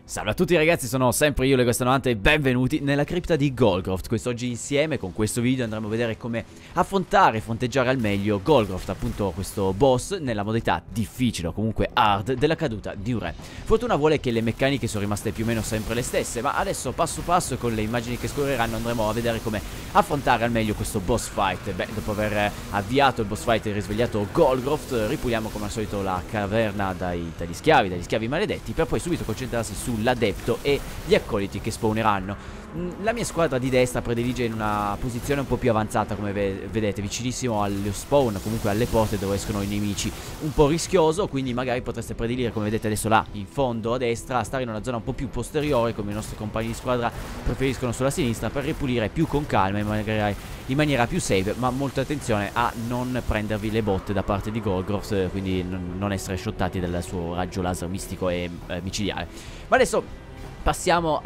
Salve a tutti ragazzi, sono sempre io, Legosta90 e benvenuti nella cripta di Golgroth. Quest'oggi insieme con questo video andremo a vedere come affrontare e fronteggiare al meglio Golgroth, appunto questo boss nella modalità difficile o comunque hard della caduta di un re. Fortuna vuole che le meccaniche sono rimaste più o meno sempre le stesse, ma adesso passo passo con le immagini che scorreranno andremo a vedere come affrontare al meglio questo boss fight. Beh, dopo aver avviato il boss fight e risvegliato Golgroth, ripuliamo come al solito la caverna dagli schiavi maledetti, per poi subito concentrarsi sull'adepto e gli accoliti che spawneranno. La mia squadra di destra predilige in una posizione un po' più avanzata, come vedete, vicinissimo allo spawn, comunque alle porte dove escono i nemici. Un po' rischioso, quindi magari potreste prediligere, come vedete adesso là in fondo a destra, a stare in una zona un po' più posteriore, come i nostri compagni di squadra preferiscono sulla sinistra, per ripulire più con calma e magari in maniera più safe, ma molta attenzione a non prendervi le botte da parte di Golgroth, quindi non essere shottati dal suo raggio laser mistico e micidiale. Ma adesso passiamo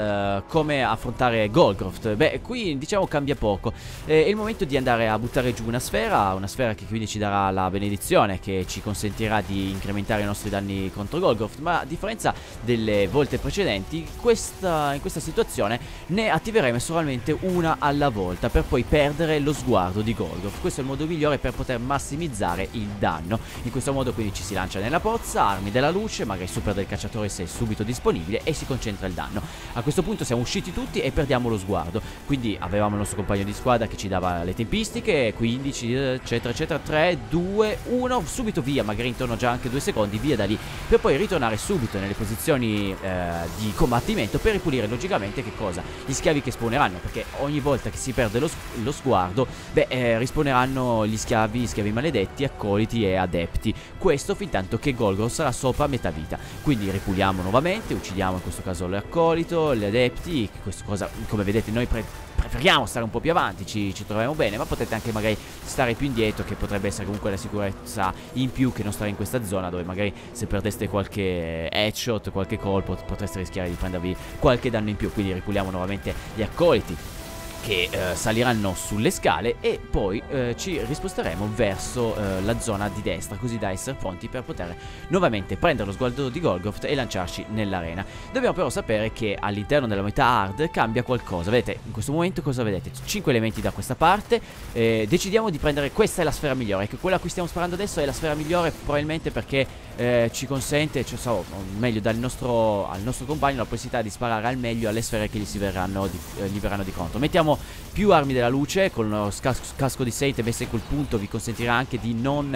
a come affrontare Golgroth. Beh, qui diciamo cambia poco. È il momento di andare a buttare giù una sfera che quindi ci darà la benedizione, che ci consentirà di incrementare i nostri danni contro Golgroth. Ma a differenza delle volte precedenti, in questa situazione ne attiveremo solamente una alla volta, per poi perdere lo sguardo di Golgroth. Questo è il modo migliore per poter massimizzare il danno. In questo modo quindi ci si lancia nella pozza, armi della luce, magari super del cacciatore se è subito disponibile, e si concentra il danno. A questo punto siamo usciti tutti e perdiamo lo sguardo, quindi avevamo il nostro compagno di squadra che ci dava le tempistiche, 15 eccetera eccetera, 3, 2, 1, subito via, magari intorno già anche 2 secondi, via da lì, per poi ritornare subito nelle posizioni di combattimento per ripulire logicamente che cosa? Gli schiavi che spawneranno, perché ogni volta che si perde lo sguardo, beh, rispawneranno gli schiavi maledetti, accoliti e adepti. Questo fin tanto che Golgroth sarà sopra metà vita, quindi ripuliamo nuovamente, uccidiamo in questo caso l'accolito, gli adepti. Questa cosa, come vedete, noi preferiamo stare un po' più avanti, ci troviamo bene, ma potete anche magari stare più indietro, che potrebbe essere comunque la sicurezza in più che non stare in questa zona, dove magari se perdeste qualche headshot, qualche colpo, potreste rischiare di prendervi qualche danno in più. Quindi ripuliamo nuovamente gli accoliti, che saliranno sulle scale, e poi ci risposteremo verso la zona di destra, così da essere pronti per poter nuovamente prendere lo sguardo di Golgroth e lanciarci nell'arena. Dobbiamo però sapere che all'interno della modalità hard cambia qualcosa. Vedete, in questo momento cosa vedete? 5 elementi da questa parte. Decidiamo di prendere, questa è la sfera migliore, che quella a cui stiamo sparando adesso è la sfera migliore, probabilmente perché ci consente, cioè, meglio, al nostro compagno la possibilità di sparare al meglio alle sfere che gli verranno di contro. Mettiamo più armi della luce, con lo casco di Saint messa in quel punto vi consentirà anche di non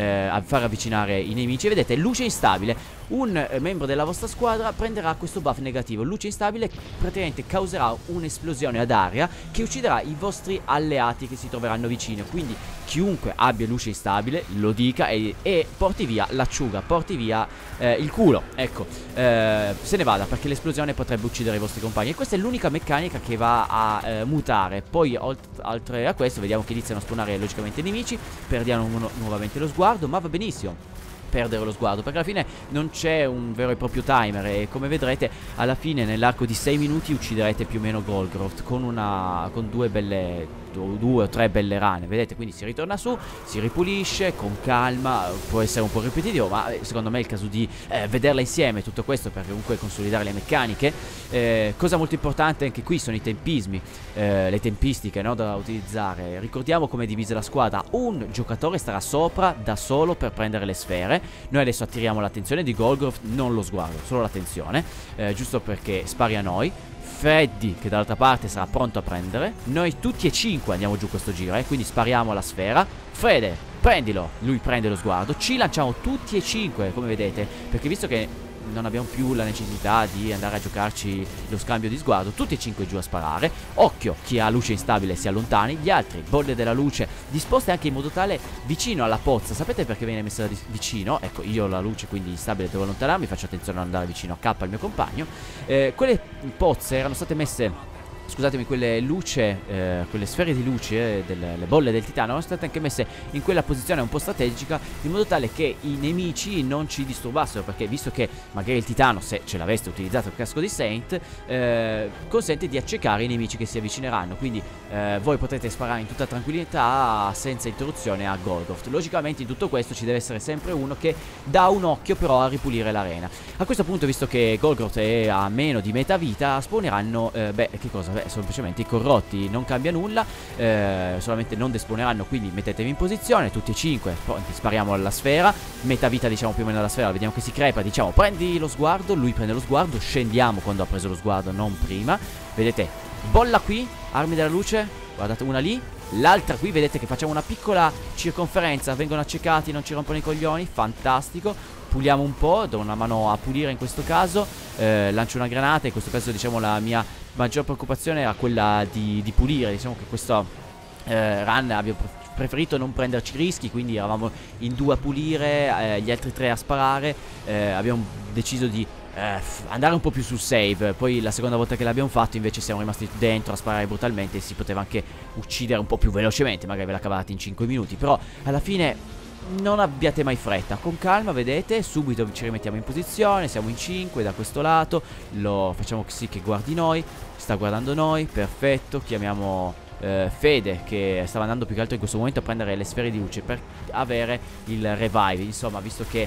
far avvicinare i nemici. Vedete, luce instabile. Un membro della vostra squadra prenderà questo buff negativo. Luce instabile praticamente causerà un'esplosione ad aria che ucciderà i vostri alleati che si troveranno vicino. Quindi chiunque abbia luce instabile lo dica e porti via l'acciuga, porti via il culo. Ecco, se ne vada, perché l'esplosione potrebbe uccidere i vostri compagni. E questa è l'unica meccanica che va a mutare. Poi oltre a questo vediamo che iniziano a spawnare logicamente nemici. Perdiamo nuovamente lo sguardo, ma va benissimo perdere lo sguardo, perché alla fine non c'è un vero e proprio timer, e come vedrete alla fine nell'arco di 6 minuti ucciderete più o meno Golgroth con due o tre belle rane. Vedete, quindi si ritorna su, si ripulisce con calma. Può essere un po' ripetitivo, ma secondo me è il caso di vederla insieme tutto questo, per comunque consolidare le meccaniche. Cosa molto importante anche qui sono i tempismi, le tempistiche, no, da utilizzare. Ricordiamo come è divisa la squadra: un giocatore starà sopra da solo per prendere le sfere. Noi adesso attiriamo l'attenzione di Golgroth, non lo sguardo, solo l'attenzione, giusto perché spari a noi. Freddy, che dall'altra parte sarà pronto a prendere. Noi tutti e 5 andiamo giù questo giro, quindi spariamo alla sfera. Fede, prendilo. Lui prende lo sguardo. Ci lanciamo tutti e 5, come vedete, perché visto che non abbiamo più la necessità di andare a giocarci lo scambio di sguardo, tutti e 5 giù a sparare. Occhio, chi ha luce instabile si allontani, gli altri bolle della luce disposte anche in modo tale vicino alla pozza. Sapete perché viene messa vicino? Ecco, io ho la luce quindi instabile, devo allontanarmi, faccio attenzione a non andare vicino a K, al mio compagno. Quelle pozze erano state messe scusatemi, quelle quelle sfere di luce delle bolle del titano sono state anche messe in quella posizione un po' strategica, in modo tale che i nemici non ci disturbassero, perché visto che magari il titano, se ce l'aveste utilizzato il casco di Saint, consente di accecare i nemici che si avvicineranno, quindi voi potrete sparare in tutta tranquillità senza interruzione a Golgoth. Logicamente in tutto questo ci deve essere sempre uno che dà un occhio però a ripulire l'arena. A questo punto, visto che Golgoth è a meno di metà vita, spawneranno che cosa? Semplicemente i corrotti, non cambia nulla, solamente non despawneranno, quindi mettetevi in posizione, tutti e 5, poi spariamo alla sfera, metà vita diciamo più o meno alla sfera, vediamo che si crepa, diciamo prendi lo sguardo, lui prende lo sguardo, scendiamo quando ha preso lo sguardo, non prima, vedete, bolla qui, armi della luce, guardate una lì, l'altra qui, vedete che facciamo una piccola circonferenza, vengono accecati, non ci rompono i coglioni, fantastico. Puliamo un po', do una mano a pulire in questo caso, lancio una granata, in questo caso diciamo la mia maggior preoccupazione era quella di pulire, diciamo che questo run abbiamo preferito non prenderci rischi, quindi eravamo in 2 a pulire, gli altri 3 a sparare, abbiamo deciso di andare un po' più sul save. Poi la seconda volta che l'abbiamo fatto invece siamo rimasti dentro a sparare brutalmente, e si poteva anche uccidere un po' più velocemente, magari ve la cavate in 5 minuti, però alla fine non abbiate mai fretta, con calma, vedete, subito ci rimettiamo in posizione, siamo in 5 da questo lato, lo facciamo sì che guardi noi, sta guardando noi, perfetto, chiamiamo Fede, che stava andando più che altro in questo momento a prendere le sfere di luce per avere il revive, insomma, visto che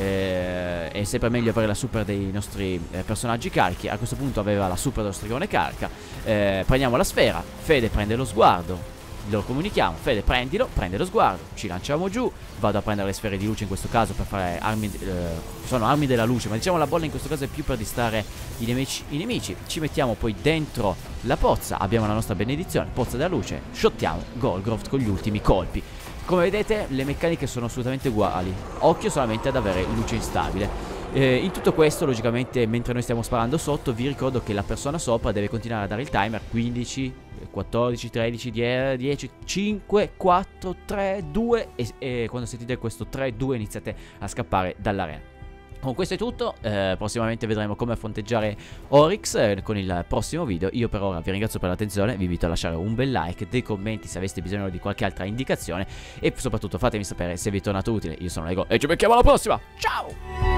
è sempre meglio avere la super dei nostri personaggi carichi. A questo punto aveva la super dello stregone carica, prendiamo la sfera, Fede prende lo sguardo, lo comunichiamo, Fede prendilo, prende lo sguardo, ci lanciamo giù, vado a prendere le sfere di luce in questo caso per fare armi, sono armi della luce, ma diciamo la bolla in questo caso è più per distrarre i nemici, ci mettiamo poi dentro la pozza, abbiamo la nostra benedizione, pozza della luce, shottiamo Golgoth con gli ultimi colpi. Come vedete le meccaniche sono assolutamente uguali, occhio solamente ad avere luce instabile. In tutto questo, logicamente, mentre noi stiamo sparando sotto, vi ricordo che la persona sopra deve continuare a dare il timer. 15, 14, 13, 10, 5, 4, 3, 2 e quando sentite questo 3, 2 iniziate a scappare dall'arena. Con questo è tutto, prossimamente vedremo come fronteggiare Oryx con il prossimo video. Io per ora vi ringrazio per l'attenzione, vi invito a lasciare un bel like, dei commenti se aveste bisogno di qualche altra indicazione, e soprattutto fatemi sapere se vi è tornato utile. Io sono Lego e ci becchiamo alla prossima, ciao!